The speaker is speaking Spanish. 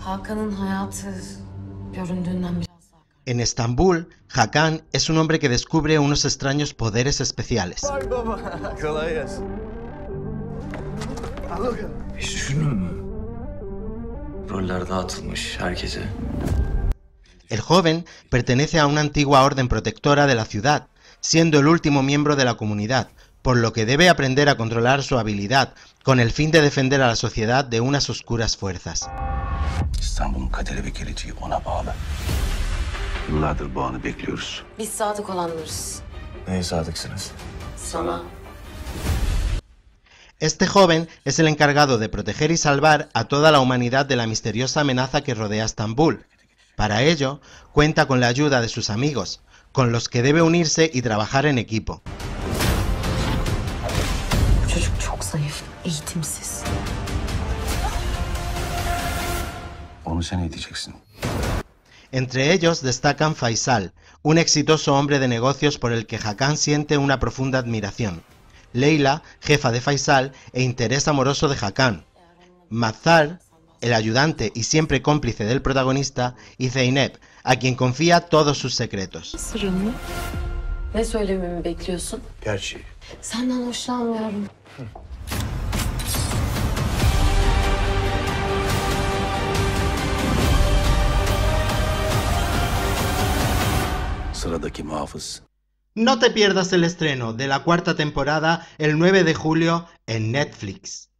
Hakan'ın hayatı göründüğünden biraz daha karışık. En Estambul, Hakan es un hombre que descubre unos extraños poderes especiales. Vay baba, kolay gelsin. Al bakalım. Hiç düşündün mü? Roller dağıtılmış herkese. El joven pertenece a una antigua orden protectora de la ciudad, siendo el último miembro de la comunidad, por lo que debe aprender a controlar su habilidad, con el fin de defender a la sociedad de unas oscuras fuerzas. İstanbul'un kaderi ve geleceği ona bağlı. Yıllardır bu anı bekliyoruz. Biz sadık olanlarız. Neye sadıksınız? Sana. Este joven es el encargado de proteger y salvar a toda la humanidad de la misteriosa amenaza que rodea Estambul. Para ello, cuenta con la ayuda de sus amigos, con los que debe unirse y trabajar en equipo. Bu çocuk çok zayıf, eğitimsiz. Onu sen eğiteceksin. Entre ellos destacan Faisal, un exitoso hombre de negocios por el que Hakan siente una profunda admiración. Leila, jefa de Faisal e interés amoroso de Hakan. Mazhar, el ayudante y siempre cómplice del protagonista, y Zeynep, a quien confía todos sus secretos. Sırrın mı? Ne söylememi bekliyorsun? Gerçeği. Senden hoşlanmıyorum. Sıradaki muhafız. No te pierdas el estreno de la cuarta temporada el 9 de julio en Netflix.